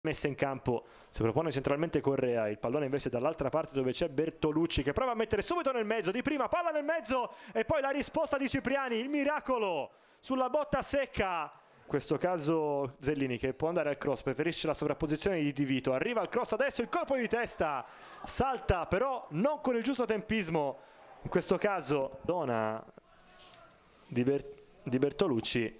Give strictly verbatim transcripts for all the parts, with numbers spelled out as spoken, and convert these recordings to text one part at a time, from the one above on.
messa in campo, si propone centralmente Correa, il pallone invece dall'altra parte dove c'è Bertolucci che prova a mettere subito nel mezzo, di prima palla nel mezzo e poi la risposta di Cipriani, il miracolo sulla botta secca. In questo caso Zellini che può andare al cross, preferisce la sovrapposizione di Di Vito, arriva al cross adesso, il colpo di testa, salta però non con il giusto tempismo, in questo caso dona di, Ber di Bertolucci,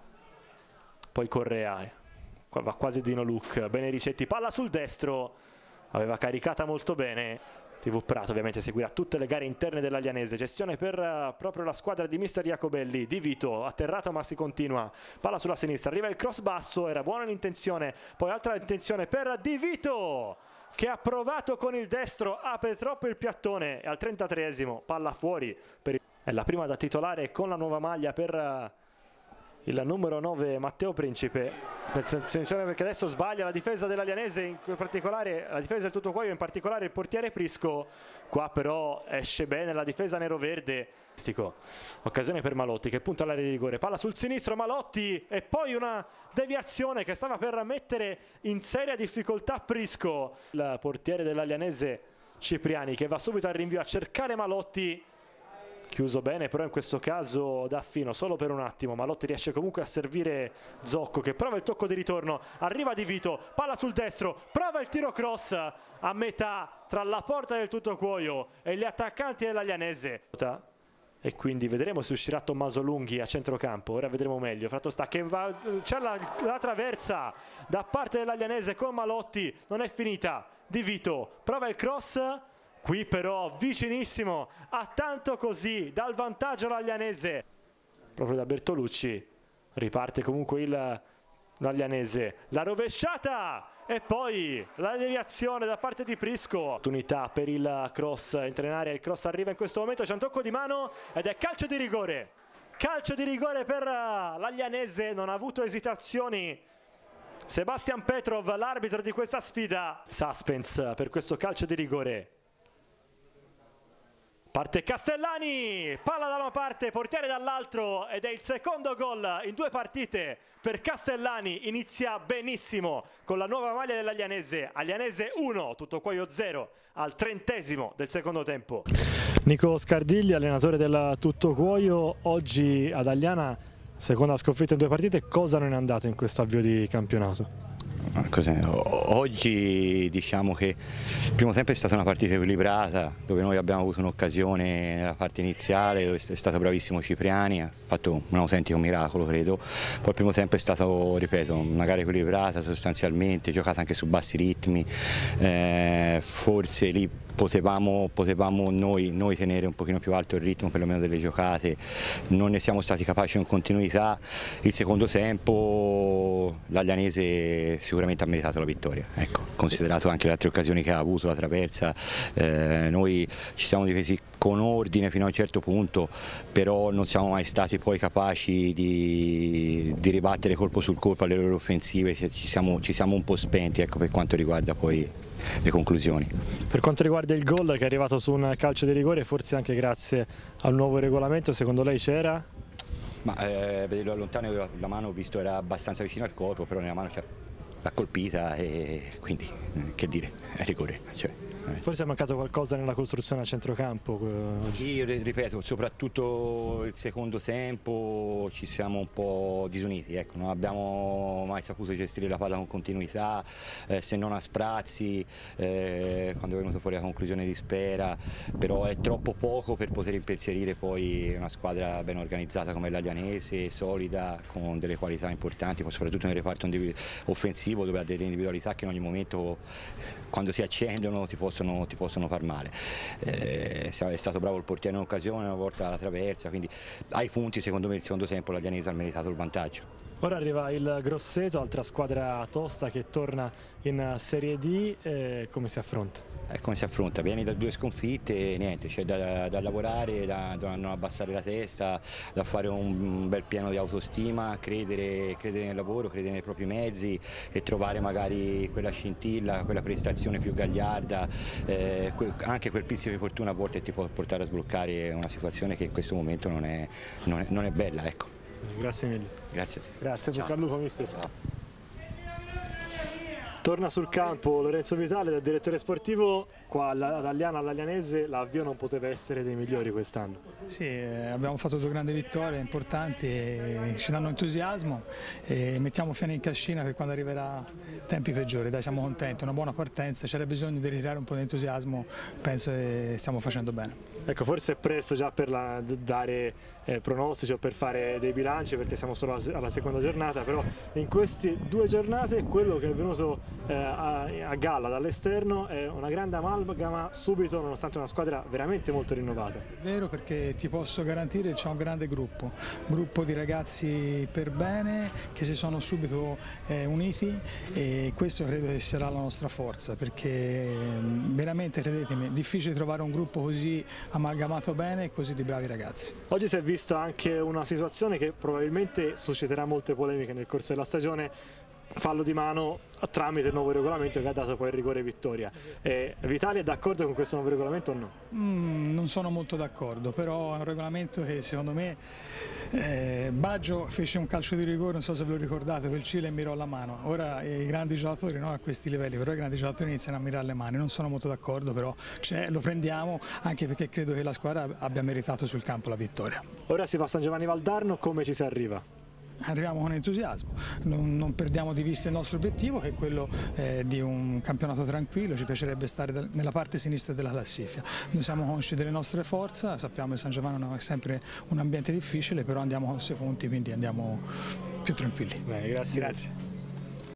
poi Correa. Qua va quasi Dino Luc, bene Ricetti, palla sul destro, aveva caricata molto bene. T V Prato ovviamente seguirà tutte le gare interne dell'Aglianese, gestione per uh, proprio la squadra di mister Jacobelli. Di Vito, atterrato ma si continua, palla sulla sinistra, arriva il cross basso, era buona l'intenzione, poi altra intenzione per Di Vito che ha provato con il destro, apre troppo il piattone e al trentatreesimo palla fuori. Per... È la prima da titolare con la nuova maglia per... Uh, il numero nove Matteo Principe, attenzione perché adesso sbaglia la difesa dell'Aglianese, in particolare la difesa del Tuttocuoio, in particolare il portiere Prisco. Qua però esce bene la difesa nero-verde. Occasione per Malotti che punta all'area di rigore, palla sul sinistro, Malotti e poi una deviazione che stava per mettere in seria difficoltà Prisco. Il portiere dell'Aglianese Cipriani che va subito al rinvio a cercare Malotti. Chiuso bene però in questo caso da Fino solo per un attimo. Malotti riesce comunque a servire Zocco che prova il tocco di ritorno, arriva Di Vito, palla sul destro, prova il tiro cross a metà tra la porta del Tuttocuoio e gli attaccanti dell'Aglianese e quindi vedremo se uscirà Tommaso Lunghi a centrocampo. Ora vedremo meglio. Fratto sta che c'è la, la traversa da parte dell'Aglianese con Malotti, non è finita. Di Vito prova il cross. Qui però vicinissimo a tanto così dal vantaggio l'Aglianese. Proprio da Bertolucci riparte comunque il l'Aglianese. La rovesciata e poi la deviazione da parte di Prisco. Opportunità per il cross, entra in area, il cross arriva in questo momento, c'è un tocco di mano ed è calcio di rigore. Calcio di rigore per l'Aglianese, non ha avuto esitazioni. Sebastian Petrov, l'arbitro di questa sfida. Suspense per questo calcio di rigore. Parte Castellani, palla da una parte, portiere dall'altro ed è il secondo gol in due partite per Castellani. Inizia benissimo con la nuova maglia dell'Aglianese. Aglianese uno, Tuttocuoio zero al trentesimo del secondo tempo. Nico Scardigli, allenatore del Tuttocuoio, oggi ad Agliana, seconda sconfitta in due partite, cosa non è andato in questo avvio di campionato? Oggi diciamo che il primo tempo è stata una partita equilibrata dove noi abbiamo avuto un'occasione nella parte iniziale dove è stato bravissimo Cipriani, ha fatto un autentico miracolo credo. Poi il primo tempo è stato, ripeto, una gara equilibrata sostanzialmente, giocata anche su bassi ritmi, eh, forse lì potevamo, potevamo noi, noi tenere un pochino più alto il ritmo perlomeno delle giocate, non ne siamo stati capaci in continuità. Il secondo tempo l'Aglianese sicuramente ha meritato la vittoria, ecco, considerato anche le altre occasioni che ha avuto, la traversa, eh, noi ci siamo difesi con ordine fino a un certo punto, però non siamo mai stati poi capaci di, di ribattere colpo sul colpo alle loro offensive, ci siamo, ci siamo un po' spenti, ecco, per quanto riguarda poi le conclusioni. Per quanto riguarda il gol che è arrivato su un calcio di rigore, forse anche grazie al nuovo regolamento, secondo lei c'era? Ma eh, vederlo da lontano la mano ho visto era abbastanza vicino al corpo, però nella mano l'ha colpita e quindi che dire, è rigore. Cioè, forse è mancato qualcosa nella costruzione a centrocampo? Sì, ripeto, soprattutto il secondo tempo ci siamo un po' disuniti, ecco, non abbiamo mai saputo gestire la palla con continuità, eh, se non a sprazzi, eh, quando è venuto fuori la conclusione di Spera, però è troppo poco per poter impensierire poi una squadra ben organizzata come l'Aglianese, solida, con delle qualità importanti, soprattutto nel reparto offensivo dove ha delle individualità che in ogni momento quando si accendono ti possono, ti possono far male. Eh, è stato bravo il portiere in occasione, una volta alla traversa, quindi ai punti secondo me il secondo tempo l'Aglianese ha meritato il vantaggio. Ora arriva il Grosseto, altra squadra tosta che torna in Serie D, eh, come si affronta? Eh, come si affronta? Vieni da due sconfitte, niente, c'è da, da lavorare, da, da non abbassare la testa, da fare un, un bel piano di autostima, credere, credere nel lavoro, credere nei propri mezzi e trovare magari quella scintilla, quella prestazione più gagliarda, eh, que, anche quel pizzico di fortuna a volte ti può portare a sbloccare una situazione che in questo momento non è, non è, non è bella, ecco. Grazie mille. Grazie a te. Grazie, bocca al lupo mister. Ciao. Torna sul campo Lorenzo Vitale da direttore sportivo, qua ad Agliana, all'Aglianese l'avvio non poteva essere dei migliori quest'anno. Sì, eh, abbiamo fatto due grandi vittorie importanti e ci danno entusiasmo e mettiamo fieno in cascina per quando arriverà tempi peggiori. Dai, siamo contenti, una buona partenza, c'era bisogno di ritirare un po' di entusiasmo, penso che stiamo facendo bene. Ecco, forse è presto già per la, dare eh, pronostici o per fare dei bilanci perché siamo solo alla seconda giornata, però in queste due giornate quello che è venuto eh, a, a galla dall'esterno è una grande amalgama subito, nonostante una squadra veramente molto rinnovata. È vero, perché ti posso garantire che c'è un grande gruppo, gruppo di ragazzi per bene che si sono subito eh, uniti e questo credo che sarà la nostra forza, perché veramente, credetemi, è difficile trovare un gruppo così amalgamato bene e così di bravi ragazzi. Oggi si è vista anche una situazione che probabilmente susciterà molte polemiche nel corso della stagione, fallo di mano tramite il nuovo regolamento che ha dato poi il rigore vittoria. Eh, Vitale è d'accordo con questo nuovo regolamento o no? Mm, non sono molto d'accordo, però è un regolamento che secondo me eh, Baggio fece un calcio di rigore, non so se ve lo ricordate, quel Cile e mirò la mano. Ora i grandi giocatori, no, a questi livelli, però i grandi giocatori iniziano a mirare le mani, non sono molto d'accordo, però lo prendiamo anche perché credo che la squadra abbia meritato sul campo la vittoria. Ora si va a San Giovanni Valdarno, come ci si arriva? Arriviamo con entusiasmo, non, non perdiamo di vista il nostro obiettivo che è quello eh, di un campionato tranquillo, ci piacerebbe stare da, nella parte sinistra della classifica. Noi siamo consci delle nostre forze, sappiamo che San Giovanni è sempre un ambiente difficile, però andiamo con sei punti, quindi andiamo più tranquilli. Beh, grazie. Grazie.